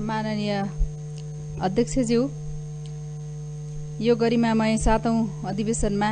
सम्माननीय अध्यक्षज्यू, यो गरिमामय 7औं अधिवेशनमा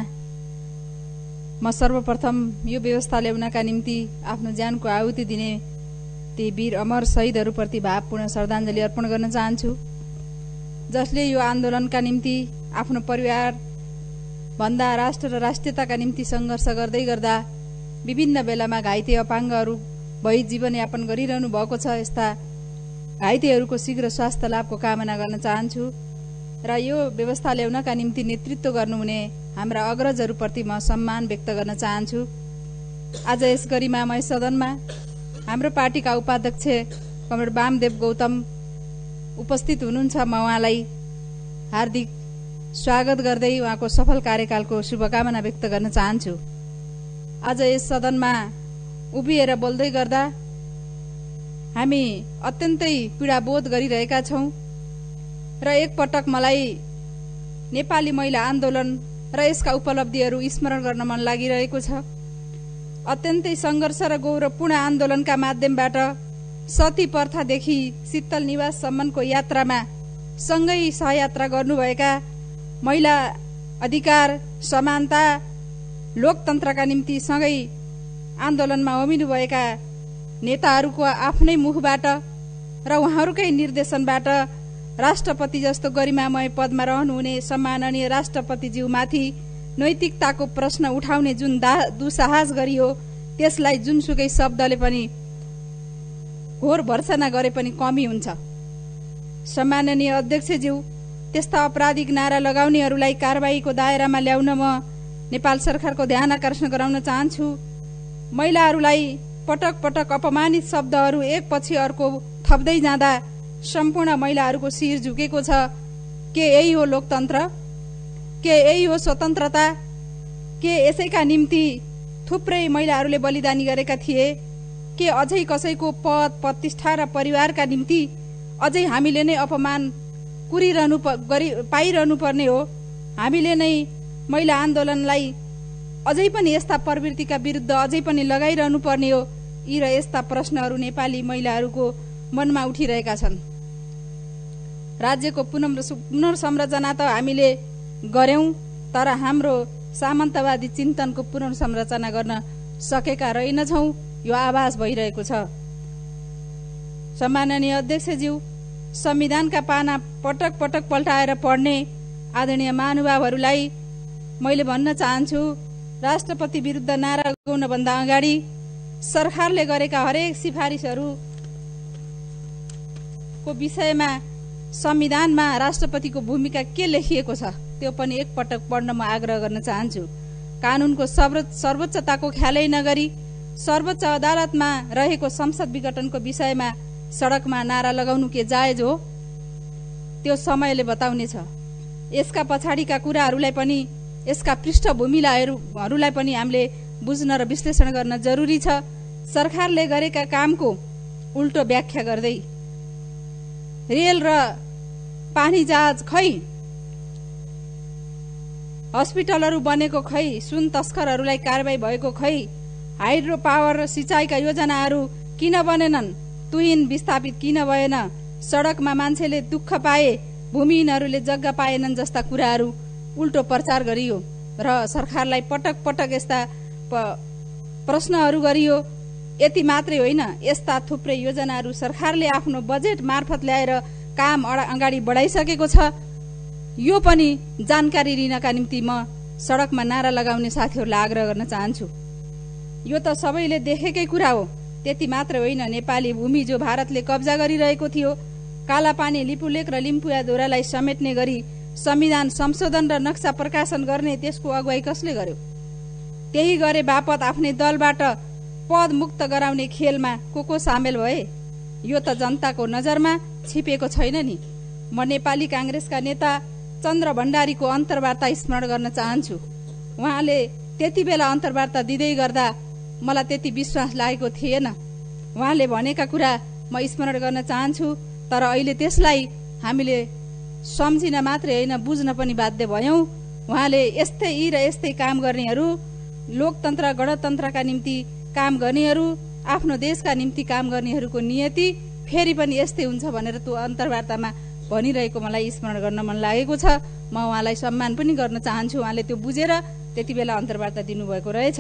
म सर्वप्रथम यो व्यवस्था ल्याउनका निम्ति आफ्नो ज्यानको आहुति दिने ती वीर अमर शहीदहरूप्रति भावपूर्ण श्रद्धाञ्जली अर्पण गर्न चाहन्छु, जसले यो आन्दोलनका निम्ति आफ्नो परिवार भन्दा राष्ट्र र राष्ट्रियताका निम्ति सङ्घर्ष गर्दै गर्दा विभिन्न बेलामा घाइते अपाङ्गहरू भई जीवनयापन गरिरहनु भएको छ। यस्ता घाइतेहरूको शीघ्र स्वास्थ्य लाभको कामना गर्न चाहन्छु र यो व्यवस्था ल्याउनका निम्ति नेतृत्व गर्नुहुने हाम्रा अग्रजहरूप्रति म सम्मान व्यक्त गर्न चाहन्छु। आज यस गरिमामय सदनमा हाम्रो पार्टीका उपाध्यक्ष कमरेड वामदेव गौतम उपस्थित हुनुहुन्छ। म उहाँलाई हार्दिक स्वागत गर्दै उहाँको सफल कार्यकालको शुभकामना व्यक्त गर्न चाहन्छु। आज यस सदनमा उभिएर बोल्दै गर्दा हामी अत्यन्तै पीडाबोध गरिरहेका छौं र एकपटक मलाई नेपाली महिला आन्दोलन र यसका उपलब्धिहरू स्मरण गर्न मन लागिरहेको छ। अत्यन्तै संघर्ष र गौरवपूर्ण आन्दोलनका माध्यमबाट सती प्रथादेखि शीतल निवाससम्मको यात्रामा सँगै सहयात्रा गर्नुभएका, महिला अधिकार, समानता, लोकतन्त्रका निम्ति सँगै आन्दोलनमा होमिनुभएका नेताहरूको आफ्नै मुखबाट र उहाँहरूकै निर्देशनबाट राष्ट्रपति जस्तो गरिमामय पदमा रहनुहुने सम्माननीय राष्ट्रपतिज्यूमाथि नैतिकताको प्रश्न उठाउने जुन दुस्साहस गरियो, त्यसलाई जुनसुकै शब्दले पनि घोर भर्सना गरे पनि कमी हुन्छ। सम्माननीय अध्यक्षज्यू, त्यस्ता आपराधिक नारा लगाउनेहरूलाई कारबाहीको दायरामा ल्याउन म नेपाल सरकारको ध्यान आकर्षण गराउन चाहन्छु। महिलाहरूलाई पटक पटक अपमानित शब्दहरू एकपछि अर्को थप्दै जाँदा सम्पूर्ण महिलाहरूको शिर झुकेको छ। के यही हो लोकतन्त्र? के यही हो स्वतन्त्रता? के यसैका निम्ति थुप्रै महिलाहरूले बलिदानी गरेका थिए? के अझै कसैको पद, प्रतिष्ठा र परिवारका निम्ति अझै हामीले नै अपमान पाइरहनु पर्ने हो? हामीले नै महिला आन्दोलनलाई अझै पनि यस्ता प्रवृत्तिका विरुद्ध अझै पनि लगाइरहनु पर्ने हो? यी र यस्ता प्रश्नहरू नेपाली महिलाहरूको मनमा उठिरहेका छन्। राज्यको पुनर्संरचना त हामीले गर्यौं, तर हाम्रो सामन्तवादी चिन्तनको पुनर्संरचना गर्न सकेका रहेनछौं, यो आभास भइरहेको छ। सम्माननीय अध्यक्षज्यू, संविधानका पाना पटक पटक पल्टाएर पढ्ने आदरणीय महानुभावहरूलाई मैले भन्न चाहन्छु, राष्ट्रपति विरुद्ध नारा लगाउन भन्दा अगाडि सरकारले गरेका हरेक सिफारिसहरूको विषयमा संविधानमा राष्ट्रपतिको भूमिका के लेखिएको छ त्यो पनि एकपटक पढ्न म आग्रह गर्न चाहन्छु। कानूनको सर्वोच्चताको ख्यालै नगरी सर्वोच्च अदालतमा रहेको संसद विघटनको विषयमा सडकमा नारा लगाउनु के जायज हो? त्यो समयले बताउनेछ। यसका पछाडिका कुराहरूलाई पनि, यसका पृष्ठभूमिलाई पनि हामीले बुझ्न र विश्लेषण गर्न जरुरी छ। सरकारले गरेका कामको उल्टो व्याख्या गर्दै रेल र पानी जहाज खै, हस्पिटलहरू बनेको खै, सुन तस्करहरूलाई कारबाही भएको खै, हाइड्रो पावर र सिँचाइका योजनाहरू किन बनेनन्, तुहिन विस्थापित किन भएन, सडकमा मान्छेले दुःख पाए, भूमिहीनहरूले जग्गा पाएनन् जस्ता कुराहरू उल्टो प्रचार गरियो र सरकारलाई पटक पटक यस्ता प्रश्नहरू गरियो। यति मात्रै होइन, यस्ता थुप्रै योजनाहरू सरकारले आफ्नो बजेट मार्फत ल्याएर काम अगाडि बढाइसकेको छ। यो पनि जानकारी लिनका निम्ति म सडकमा नारा लगाउने साथीहरूलाई आग्रह गर्न चाहन्छु। यो त सबैले देखेकै कुरा हो। त्यति मात्र होइन, नेपाली भूमि जो भारतले कब्जा गरिरहेको थियो, कालापानी, लिपुलेक र लिम्पुयाधोरालाई समेट्ने गरी संविधान संशोधन र नक्सा प्रकाशन गर्ने त्यसको अगुवाई कसले गर्यो? त्यही गरे बापत आफ्नै दलबाट पद मुक्त गराउने खेलमा को सामेल भए? यो त जनताको नजरमा छिपेको छैन नि। म नेपाली कांग्रेसका नेता चन्द्र भण्डारीको अन्तर्वार्ता स्मरण गर्न चाहन्छु। उहाँले त्यति बेला अन्तर्वार्ता दिँदै गर्दा मलाई त्यति विश्वास लागेको थिएन। उहाँले भनेका कुरा म स्मरण गर्न चाहन्छु, तर अहिले त्यसलाई हामीले सम्झिन मात्रै होइन, बुझ्न पनि बाध्य भयौं। उहाँले यस्तै यी र यस्तै काम गर्नेहरू, लोकतन्त्र गणतन्त्रका निम्ति काम गर्नेहरू, आफ्नो देशका निम्ति काम गर्नेहरूको नियति फेरि पनि यस्तै हुन्छ भनेर त्यो अन्तर्वार्तामा भनिरहेको मलाई स्मरण गर्न मन लागेको छ। म उहाँलाई सम्मान पनि गर्न चाहन्छु। उहाँले त्यो बुझेर त्यति बेला अन्तर्वार्ता दिनुभएको रहेछ।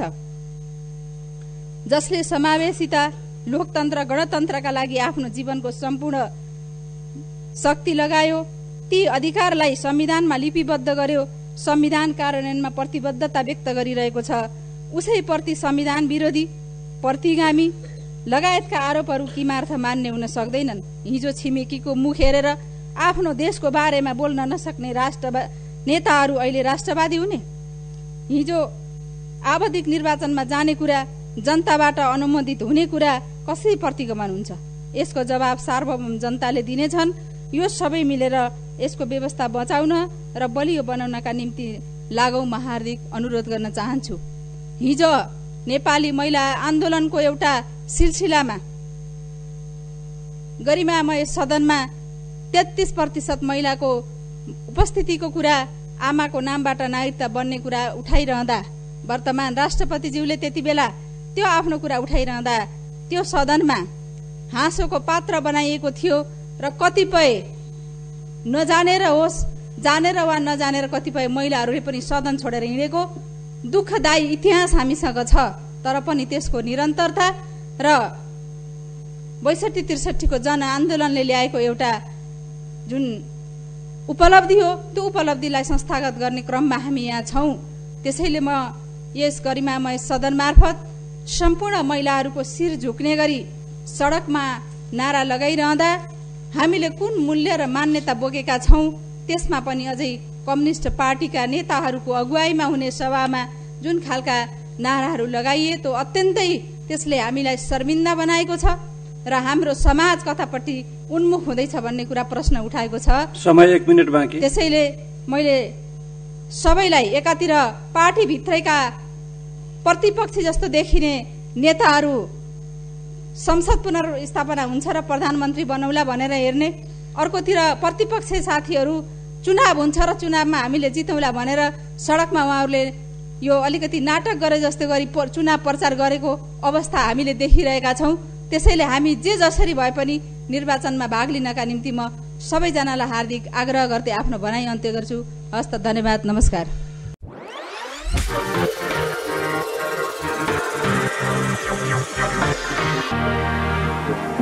जसले समावेशिता, लोकतन्त्र, गणतन्त्रका लागि आफ्नो जीवनको सम्पूर्ण शक्ति लगायो, ती अधिकारलाई संविधानमा लिपिबद्ध गर्यो, संविधान कार्यान्वयनमा प्रतिबद्धता व्यक्त गरिरहेको छ, उसैप्रति संविधान विरोधी, प्रतिगामी लगायतका आरोपहरू किमार्थ मान्य हुन सक्दैनन्। हिजो छिमेकीको मुख हेरेर आफ्नो देशको बारेमा बोल्न नसक्ने नेताहरू अहिले राष्ट्रवादी हुने? हिजो आवधिक निर्वाचनमा जाने कुरा, जनताबाट अनुमोदित हुने कुरा कसरी प्रतिगमन हुन्छ? यसको जवाब सार्वभौम जनताले दिनेछन्। यो सबै मिलेर यसको व्यवस्था बचाउन र बलियो बनाउनका निम्ति लागौं, म हार्दिक अनुरोध गर्न चाहन्छु। हिजो नेपाली महिला आन्दोलनको एउटा सिलसिलामा गरिमामय सदनमा 33% महिलाको उपस्थितिको कुरा, आमाको नामबाट नागरिकता बन्ने कुरा उठाइरहँदा, वर्तमान राष्ट्रपतिज्यूले त्यति बेला त्यो आफ्नो कुरा उठाइरहँदा त्यो सदनमा हाँसोको पात्र बनाइएको थियो र कतिपय नजानेर होस्, जानेर वा नजानेर कतिपय महिलाहरूले पनि सदन छोडेर हिँडेको दुःखदायी इतिहास हामीसँग छ। तर पनि त्यसको निरन्तरता र 62-63 को जनआन्दोलनले ल्याएको एउटा जुन उपलब्धि हो, त्यो उपलब्धिलाई संस्थागत गर्ने क्रममा हामी यहाँ छौं। त्यसैले म यस गरिमामय सदन मार्फत सम्पूर्ण महिलाहरूको शिर झुक्ने गरी सडकमा नारा लगाइरहँदा हामीले कुन मूल्य र मान्यता बोकेका छौं, त्यसमा पनि अझै कम्युनिस्ट पार्टीका नेताहरूको अगुवाईमा हुने सभामा जुन खालका नाराहरू लगाइए, त्यो अत्यन्तै त्यसले हामीलाई शर्मिन्दा बनाएको छ र हाम्रो समाज कतापट्टि उन्मुख हुँदैछ भन्ने कुरा प्रश्न उठाएको छ। समय 1 मिनेट बाँकी। त्यसैले मैले सबैलाई, एकातिर पार्टी भित्रैका प्रतिपक्षी जस्तो देखिने नेताहरू संसद पुनर्स्थापना हुन्छ र प्रधानमन्त्री बनौला भनेर हेर्ने, अर्कोतिर प्रतिपक्ष साथीहरू चुनाव हुन्छ र चुनावमा हामीले जितौँला भनेर सडकमा उहाँहरूले यो अलिकति नाटक गरे जस्तो गरी चुनाव प्रचार गरेको अवस्था हामीले देखिरहेका छौं। त्यसैले हामी जे जसरी भए पनि निर्वाचनमा भाग लिनका निम्ति म सबैजनालाई हार्दिक आग्रह गर्दै आफ्नो भनाइ अन्त्य गर्छु। हस्त, धन्यवाद, नमस्कार।